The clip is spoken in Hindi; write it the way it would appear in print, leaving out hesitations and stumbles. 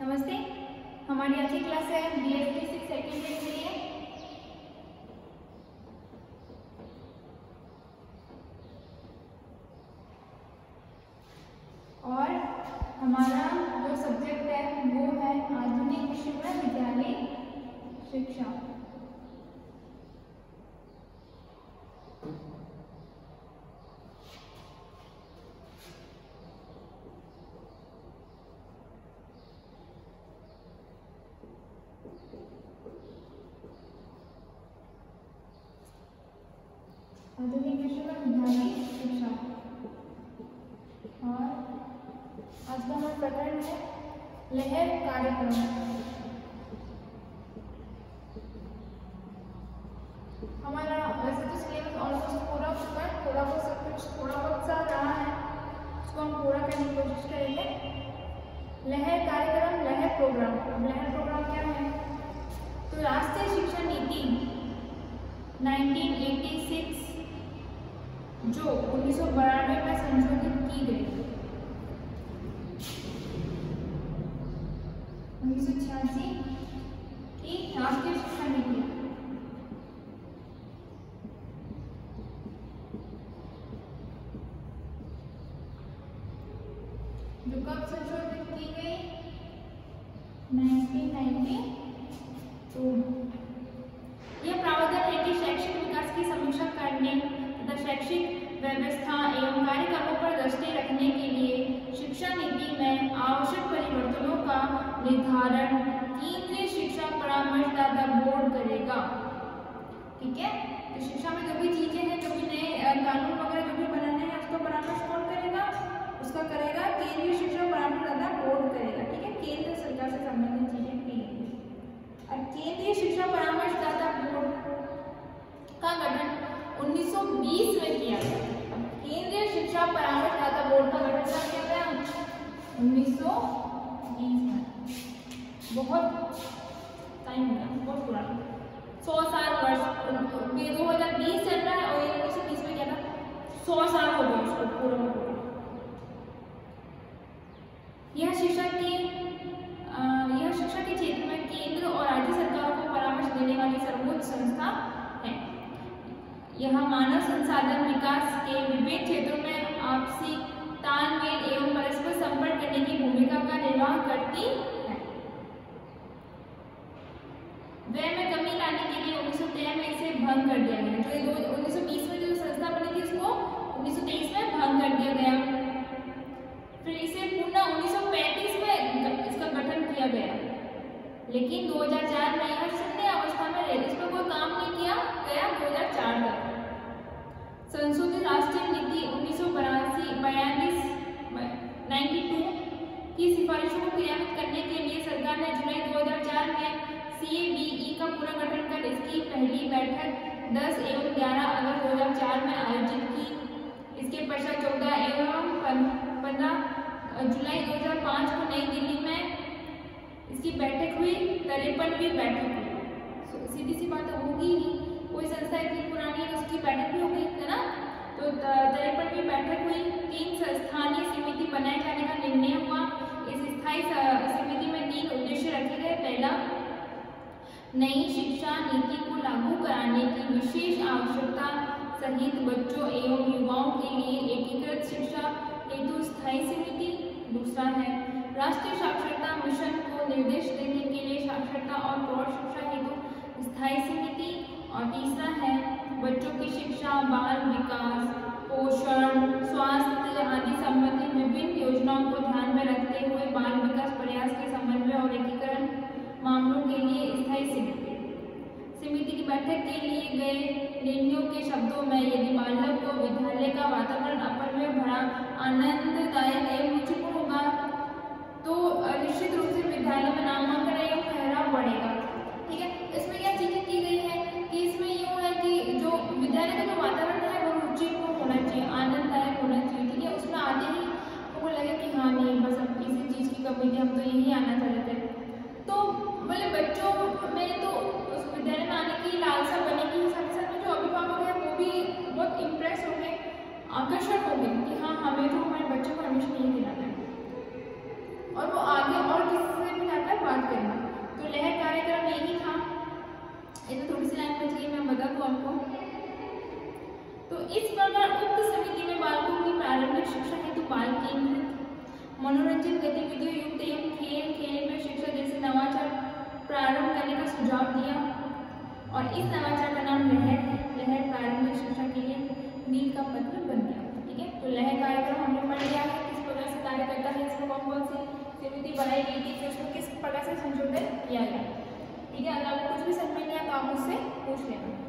नमस्ते। हमारी आज की क्लास है BSc सेकेंड ईयर के लिए। और हमारा जो सब्जेक्ट है वो है आधुनिक विश्वविद्यालय शिक्षा। आधुनिक विश्वविद्यालय शिक्षा और आज का हमारा प्रकरण है लहर कार्यक्रम। हमारा वैसे तो सिलेबस ऑलमोस्ट पूरा हो चुका है, थोड़ा बहुत सब कुछ थोड़ा बहुत सा रहा है, उसको हम पूरा करने की कोशिश करेंगे। लहर कार्यक्रम, लहर प्रोग्राम। अब लहर प्रोग्राम क्या है? तो राष्ट्रीय शिक्षा नीति 1986 जो 1992 में संशोधित की गई, 1986 की राष्ट्रीय शिक्षा नीति जो कब संशोधित की गई? 1992। यह प्रावधान है कि शैक्षिक विकास की समीक्षा करने तथा शैक्षिक व्यवस्था एवं कार्यक्रमों पर दृष्टि रखने के लिए शिक्षा नीति में आवश्यक परिवर्तनों का निर्धारण केंद्रीय शिक्षा परामर्शदाता बोर्ड करेगा। ठीक है, तो शिक्षा में जो भी चीजें हैं, जो भी नए कानून वगैरह जो भी बनाने हैं, उसका परामर्श कौन करेगा? उसका करेगा केंद्रीय शिक्षा परामर्शदाता बोर्ड करेगा। ठीक है, केंद्र सरकार से संबंधित चीजें भी। और केंद्रीय शिक्षा परामर्शदाता बोर्ड का गठन 1920 में किया गया। केंद्रीय शिक्षा परामर्शदाता बोर्ड का गठन कब किया गया? 1920 में। बहुत टाइम हो गया, बहुत पुराना, 100 साल वर्ष। 2020 चल रहा है और 1920 में क्या था? 100 साल हो गए उसको पूरा में पूरा। यह शिक्षा के क्षेत्र में केंद्र और राज्य सरकारों को परामर्श देने वाली सर्वोच्च संस्था है। यह मानव संसाधन विकास के विभिन्न क्षेत्रों में आपसी तालमेल एवं परस्पर संपर्क करने की भूमिका का निर्वाह करती है। व्यय में कमी लाने के लिए 1913 में इसे भंग कर दिया गया। जो 1920 में जो संस्था बनी थी उसको 1923 में भंग कर दिया गया। फिर इसे पुनः 1935 में इसका गठन किया गया, लेकिन 2004 में यह शून्य अवस्था में रही। इस पर कोई काम नहीं किया गया 2004 तक। संशोधित राष्ट्रीय नीति 1992 की सिफारिशों को क्रियान्वित करने के लिए सरकार ने जुलाई 2004 में CABE का पुनर्गठन कर इसकी पहली बैठक 10 एवं 11 अगस्त 2004 में आयोजित की। इसके पश्चात 14 एवं 15 जुलाई 2005 को नई दिल्ली में इसकी बैठक हुई, 53वीं बैठक हुई। सीधी सी बात होगी ही, कोई संस्था इतनी पुरानी है तो उसकी बैठक भी हो गई है ना। तो 53वीं बैठक हुई। 3 स्थानीय समिति बनाए जाने का निर्णय हुआ। इस स्थायी समिति में 3 उद्देश्य रखे गए। पहला, नई शिक्षा नीति को लागू कराने की विशेष आवश्यकता सहित बच्चों एवं युवाओं के लिए एकीकृत शिक्षा हेतु स्थायी समिति। दूसरा है राष्ट्रीय साक्षरता मिशन को निर्देश देने के लिए साक्षरता और प्रौढ़ शिक्षा हेतु स्थायी समिति। और तीसरा है बच्चों की शिक्षा, बाल विकास, पोषण, स्वास्थ्य आदि संबंधी विभिन्न योजनाओं को ध्यान में रखते हुए बाल विकास प्रयास के समन्वय और एकीकरण मामलों के लिए स्थायी समिति। समिति की बैठक के लिए गए निर्णयों के शब्दों में, यदि बालक को विद्यालय का वातावरण अपन में भरा, आनंददायक एवं रुचिपूर्ण होगा तो निश्चित रूप से विद्यालय में नामांकन एवं ठहराव बढ़ेगा। ठीक है, इसमें क्या चीजें की गई है कि इसमें यूँ है कि जो विद्यालय का जो वातावरण है वो रुचिपूर्ण होना चाहिए, आनंददायक होना चाहिए। ठीक है, उसमें आते ही हमको लगे कि हाँ नहीं, बस अब किसी चीज़ की कमी थी, हम तो यही आना चाहते थे। तो मतलब बच्चों में तो उस विद्यालय में आने की लालसा बनेगी, साथ ही साथ में जो अभिभावक है वो भी बहुत इम्प्रेस होंगे, आकर्षक होंगे कि हाँ हमें तो हमारे बच्चों को एडमिशन नहीं दिलाना है। और वो आगे और किसी से भी बात करेंगे। तो लहर कार्यक्रम यही था। इसमें थोड़ी सी लाइन बच गई, मैं बता दूँ आपको। तो इस प्रकार उक्त समिति में बालकों की प्रारंभिक शिक्षा हेतु बाल केंद्रित मनोरंजन गतिविधियों युक्त एवं खेल खेल में शिक्षा जैसे नवाचार प्रारंभ करने का सुझाव दिया और इस नवाचार का नाम लहर है। लहर प्रारंभिक शिक्षा के लिए मील का पत्र बन गया। ठीक है, तो लहर कार्यक्रम हमने पढ़ लिया है किस प्रकार से कार्य करता है, इसमें कौन कौन सी समिति बनाई गई थी, फिर उसको किस प्रकार से संशोधन किया गया। ठीक है, अगर आपको कुछ भी समझ में नहीं आया तो आप मुझसे पूछ लेना।